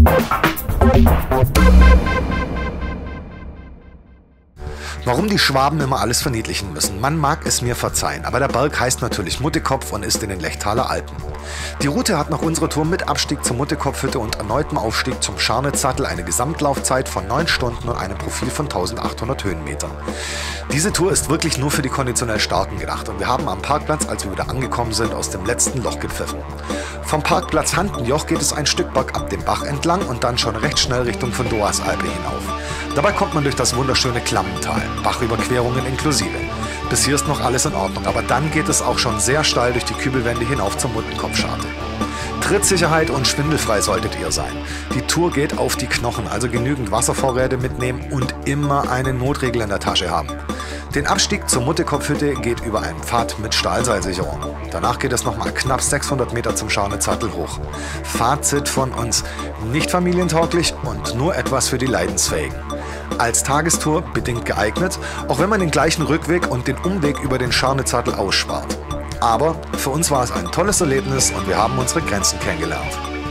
Warum die Schwaben immer alles verniedlichen müssen, man mag es mir verzeihen, aber der Berg heißt natürlich Muttekopf und ist in den Lechtaler Alpen. Die Route hat nach unserer Tour mit Abstieg zur Muttekopfhütte und erneutem Aufstieg zum Scharnitzsattel eine Gesamtlaufzeit von 9 Stunden und einem Profil von 1800 Höhenmetern. Diese Tour ist wirklich nur für die konditionell Starken gedacht und wir haben am Parkplatz, als wir wieder angekommen sind, aus dem letzten Loch gepfiffen. Vom Parkplatz Handenjoch geht es ein Stück bergab den Bach entlang und dann schon recht schnell Richtung von Doasalpe hinauf. Dabei kommt man durch das wunderschöne Klammental, Bachüberquerungen inklusive. Bis hier ist noch alles in Ordnung, aber dann geht es auch schon sehr steil durch die Kübelwände hinauf zur Muttenkopfscharte. Trittsicherheit und schwindelfrei solltet ihr sein. Die Tour geht auf die Knochen, also genügend Wasservorräte mitnehmen und immer eine Notregel in der Tasche haben. Den Abstieg zur Muttekopfhütte geht über einen Pfad mit Stahlseilsicherung. Danach geht es nochmal knapp 600 Meter zum Scharnitzsattel hoch. Fazit von uns: nicht familientauglich und nur etwas für die Leidensfähigen. Als Tagestour bedingt geeignet, auch wenn man den gleichen Rückweg und den Umweg über den Scharnitzsattel ausspart. Aber für uns war es ein tolles Erlebnis und wir haben unsere Grenzen kennengelernt.